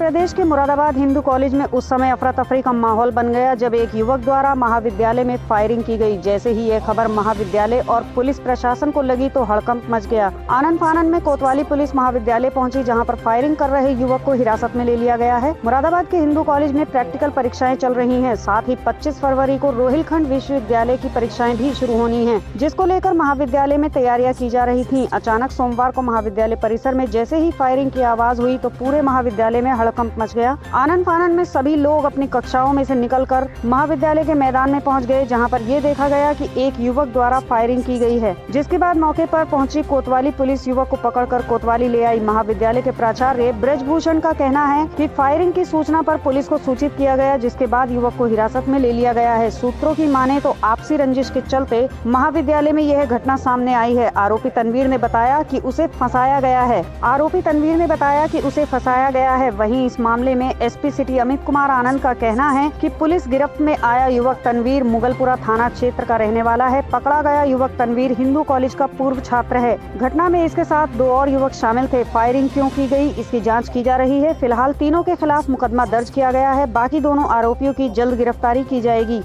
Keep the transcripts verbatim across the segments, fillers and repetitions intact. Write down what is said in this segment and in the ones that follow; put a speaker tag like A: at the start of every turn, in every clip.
A: प्रदेश के मुरादाबाद हिंदू कॉलेज में उस समय अफरा तफरी का माहौल बन गया जब एक युवक द्वारा महाविद्यालय में फायरिंग की गई। जैसे ही ये खबर महाविद्यालय और पुलिस प्रशासन को लगी तो हड़कंप मच गया। आनन फानन में कोतवाली पुलिस महाविद्यालय पहुंची, जहां पर फायरिंग कर रहे युवक को हिरासत में ले लिया गया है। मुरादाबाद के हिंदू कॉलेज में प्रैक्टिकल परीक्षाएं चल रही है। साथ ही पच्चीस फरवरी को रोहिलखंड विश्वविद्यालय की परीक्षाएं भी शुरू होनी है, जिसको लेकर महाविद्यालय में तैयारियां की जा रही थी। अचानक सोमवार को महाविद्यालय परिसर में जैसे ही फायरिंग की आवाज हुई तो पूरे महाविद्यालय में हड़कंप मच गया। आनन फानन में सभी लोग अपनी कक्षाओं में से निकलकर महाविद्यालय के मैदान में पहुंच गए, जहां पर ये देखा गया कि एक युवक द्वारा फायरिंग की गई है। जिसके बाद मौके पर पहुंची कोतवाली पुलिस युवक को पकड़कर कोतवाली ले आई। महाविद्यालय के प्राचार्य ब्रजभूषण का कहना है कि फायरिंग की सूचना पर पुलिस को सूचित किया गया, जिसके बाद युवक को हिरासत में ले लिया गया है। सूत्रों की माने तो आपसी रंजिश के चलते महाविद्यालय में यह घटना सामने आई है। आरोपी तनवीर ने बताया कि उसे फंसाया गया है आरोपी तनवीर ने बताया कि उसे फंसाया गया है। वहीं इस मामले में एसपी सिटी अमित कुमार आनंद का कहना है कि पुलिस गिरफ्त में आया युवक तनवीर मुगलपुरा थाना क्षेत्र का रहने वाला है। पकड़ा गया युवक तनवीर हिंदू कॉलेज का पूर्व छात्र है। घटना में इसके साथ दो और युवक शामिल थे। फायरिंग क्यों की गई, इसकी जाँच की जा रही है। फिलहाल तीनों के खिलाफ मुकदमा दर्ज किया गया है। बाकी दोनों आरोपियों की जल्द गिरफ्तारी की जाएगी।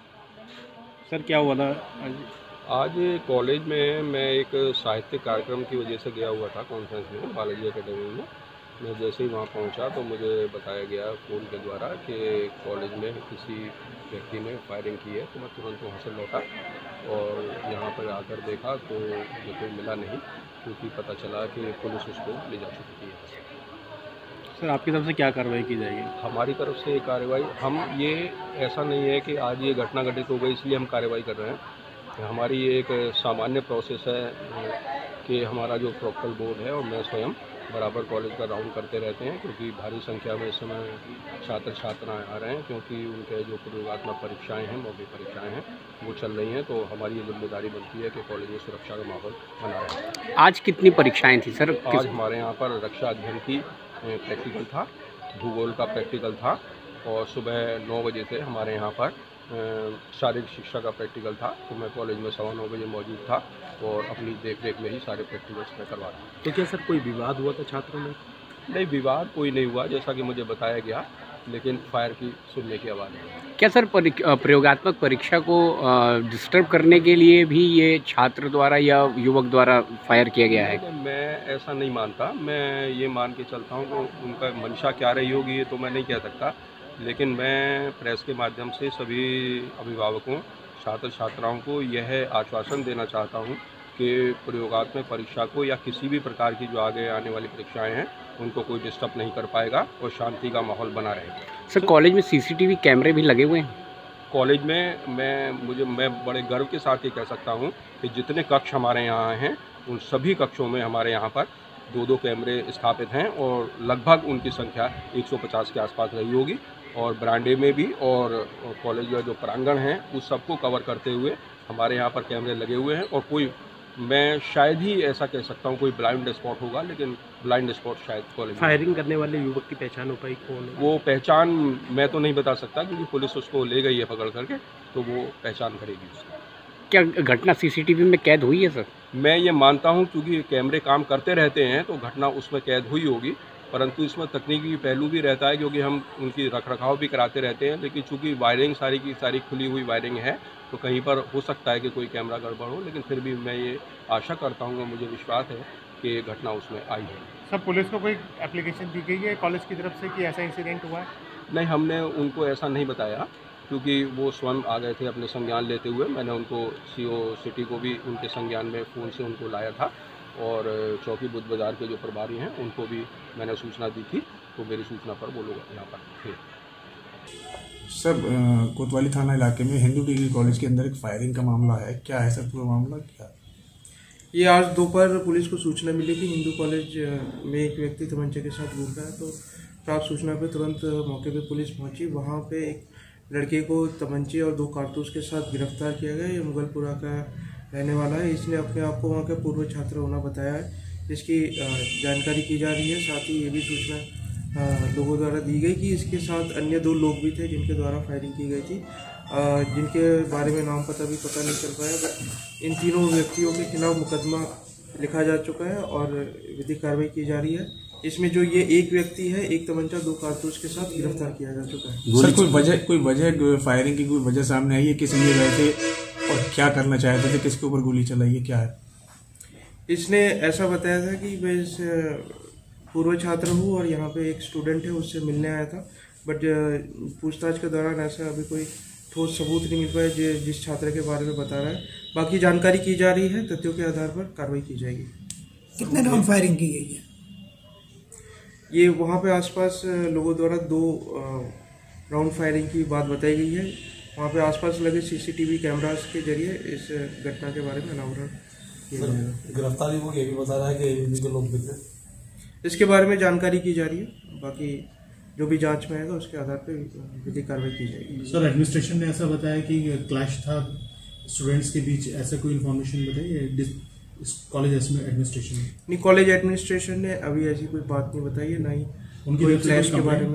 B: सर क्या हुआ था
C: आज कॉलेज में? मैं एक साहित्यिक कार्यक्रम की वजह से गया हुआ था कॉन्फ्रेंस में बालाजी एकेडमी में। मैं जैसे ही वहाँ पहुँचा तो मुझे बताया गया फ़ोन के द्वारा कि कॉलेज में किसी व्यक्ति ने फायरिंग की है। तो मैं तुरंत वहाँ से लौटा और यहाँ पर आकर देखा तो मुझे कोई मिला नहीं, क्योंकि पता चला कि पुलिस उसको ले जा चुकी है।
B: सर आपकी तरफ से क्या कार्रवाई की जाएगी?
C: हमारी तरफ से कार्रवाई, हम ये ऐसा नहीं है कि आज ये घटना घटित हो गई इसलिए हम कार्रवाई कर रहे हैं। हमारी ये एक सामान्य प्रोसेस है कि हमारा जो प्रोक्टल बोर्ड है और मैं स्वयं बराबर कॉलेज का राउंड करते रहते हैं, क्योंकि भारी संख्या में इस समय छात्र छात्राएँ आ रहे हैं, क्योंकि उनके जो प्रयोगात्मक परीक्षाएं हैं, मौखिक परीक्षाएं हैं, वो चल रही हैं। तो हमारी ये जिम्मेदारी बनती है कि कॉलेज में सुरक्षा का माहौल बना रहे।
B: आज कितनी परीक्षाएँ थी सर?
C: आज हमारे यहाँ पर रक्षा अध्ययन की प्रैक्टिकल था, भूगोल का प्रैक्टिकल था और सुबह नौ बजे से हमारे यहाँ पर शारीरिक शिक्षा का प्रैक्टिकल था। तो मैं कॉलेज में सवा नौ बजे मौजूद था और अपनी देख रेख में ही सारे प्रैक्टिकल्स में करवा रहा हूँ।
B: तो क्या सर कोई विवाद हुआ था छात्रों में?
C: नहीं, विवाद कोई नहीं हुआ जैसा कि मुझे बताया गया, लेकिन फायर की सुनने की आवाज़ है।
B: क्या सर प्रयोगात्मक परीक्षा को डिस्टर्ब करने के लिए भी ये छात्र द्वारा या युवक द्वारा फायर किया गया है?
C: मैं ऐसा नहीं मानता। मैं ये मान के चलता हूँ कि उनका मंशा क्या रही होगी ये तो मैं नहीं कह सकता, लेकिन मैं प्रेस के माध्यम से सभी अभिभावकों, छात्र छात्राओं को यह आश्वासन देना चाहता हूँ कि प्रयोगात्मक परीक्षा को या किसी भी प्रकार की जो आगे आने वाली परीक्षाएं हैं उनको कोई डिस्टर्ब नहीं कर पाएगा और शांति का माहौल बना रहेगा।
B: सर कॉलेज में सीसीटीवी कैमरे भी लगे हुए हैं?
C: कॉलेज में मैं मुझे मैं बड़े गर्व के साथ ये कह सकता हूँ कि जितने कक्ष हमारे यहाँ हैं उन सभी कक्षों में हमारे यहाँ पर दो दो कैमरे स्थापित हैं और लगभग उनकी संख्या एक सौ पचास के आसपास रही होगी। और बरामदे में भी और कॉलेज का जो प्रांगण है उस सबको कवर करते हुए हमारे यहाँ पर कैमरे लगे हुए हैं। और कोई, मैं शायद ही ऐसा कह सकता हूँ कोई ब्लाइंड स्पॉट होगा, लेकिन ब्लाइंड स्पॉट शायद कॉलेज।
B: फायरिंग करने वाले युवक की पहचान हो पाई कौन है?
C: वो पहचान मैं तो नहीं बता सकता, क्योंकि पुलिस उसको ले गई है पकड़ करके, तो वो पहचान करेगी उसकी।
B: क्या घटना सीसीटीवी में कैद हुई है सर?
C: मैं ये मानता हूँ, क्योंकि कैमरे काम करते रहते हैं तो घटना उसमें कैद हुई होगी, परंतु इसमें तकनीकी पहलू भी रहता है, क्योंकि हम उनकी रखरखाव भी कराते रहते हैं। लेकिन चूंकि वायरिंग सारी की सारी खुली हुई वायरिंग है तो कहीं पर हो सकता है कि कोई कैमरा गड़बड़ हो, लेकिन फिर भी मैं ये आशा करता हूँ, मुझे विश्वास है कि घटना उसमें आई है।
D: सर पुलिस को कोई एप्लीकेशन दी गई है कॉलेज की तरफ से कि ऐसा इंसिडेंट हुआ है?
C: नहीं, हमने उनको ऐसा नहीं बताया, क्योंकि वो स्वयं आ गए थे अपने संज्ञान लेते हुए। मैंने उनको सीओ सिटी को भी उनके संज्ञान में फ़ोन से उनको लाया था और चौकी बुद्ध बाज़ार के जो प्रभारी हैं उनको भी मैंने सूचना दी थी, तो मेरी सूचना पर वो लोग यहाँ पर थे।
E: सर कोतवाली थाना इलाके में हिंदू डिग्री कॉलेज के अंदर एक फायरिंग का मामला है, क्या है सर पूरा मामला? क्या
F: ये आज दोपहर पुलिस को सूचना मिली कि हिंदू कॉलेज में एक व्यक्ति तमंचे के साथ घूम रहा है। तो प्राप्त सूचना पे तुरंत मौके पे पुलिस पहुंची। वहां पे एक लड़के को तमंचे और दो कारतूस के साथ गिरफ्तार किया गया। ये मुगलपुरा का रहने वाला है। इसने अपने आप को वहाँ के पूर्व छात्र होना बताया है, जिसकी जानकारी की जा रही है। साथ ही ये भी सूचना लोगों द्वारा दी गई कि इसके साथ अन्य दो लोग भी थे जिनके द्वारा फायरिंग की गई थी, जिनके बारे में नाम पता भी पता नहीं चल पाया। इन तीनों व्यक्तियों के खिलाफ मुकदमा लिखा जा चुका है और विधिक कार्रवाई की जा रही है। इसमें जो ये एक व्यक्ति है, एक तमंचा दो कारतूस के साथ गिरफ्तार किया जा चुका है।
E: सर कोई वजह कोई वजह फायरिंग की कोई वजह सामने आई है? किस लिए गए थे और क्या करना चाहते थे? किसके ऊपर गोली चलाई है? क्या है?
F: इसने ऐसा बताया था कि मैं इस पूर्व छात्र हूँ और यहाँ पे एक स्टूडेंट है, उससे मिलने आया था। बट पूछताछ के दौरान ऐसा अभी कोई ठोस सबूत नहीं मिल पाया जो जिस छात्र के बारे में बता रहा है। बाकी जानकारी की जा रही है, तथ्यों के आधार पर कार्रवाई की जाएगी।
G: कितने राउंड फायरिंग की गई है?
F: ये वहाँ पे आसपास लोगों द्वारा दो राउंड फायरिंग की बात बताई गई है। वहाँ पे आसपास लगे सीसीटीवी कैमरास के जरिए इस घटना के बारे में अनावरण किया जाएगा।
H: गिरफ्तारी को ये भी बता रहा है कि एबीवी के लोग भी थे।
F: इसके बारे में जानकारी की जा रही है, बाकी जो भी जांच में आएगा उसके आधार पर विधिक कार्रवाई की जाएगी।
D: सर एडमिनिस्ट्रेशन ने ऐसा बताया कि क्लैश था स्टूडेंट्स के बीच, ऐसा कोई इन्फॉर्मेशन बताई कॉलेज एडमिनिस्ट्रेशन ने?
F: नहीं, कॉलेज एडमिनिस्ट्रेशन ने अभी ऐसी कोई बात नहीं बताई है, ना ही
D: उनकी
F: कोई क्लैश के बारे में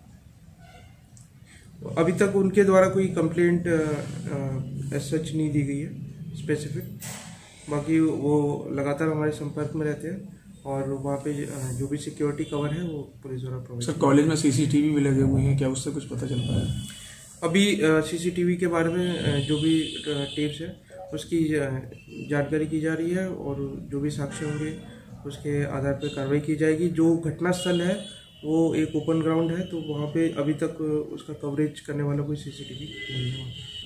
F: अभी तक उनके द्वारा कोई कंप्लेंट एज सच नहीं दी गई है स्पेसिफिक। बाकी वो लगातार हमारे संपर्क में रहते हैं और वहाँ पे जो भी सिक्योरिटी कवर है वो पुलिस द्वारा प्रोवाइड।
E: सर कॉलेज में सीसीटीवी भी लगे हुए हैं, क्या उससे कुछ पता चल पाया?
F: अभी सीसीटीवी के बारे में जो भी टेप्स है उसकी जानकारी की जा रही है और जो भी साक्ष्य होंगे उसके आधार पर कार्रवाई की जाएगी। जो घटना स्थल है वो एक ओपन ग्राउंड है, तो वहाँ पे अभी तक उसका कवरेज करने वाला कोई सीसीटीवी नहीं है।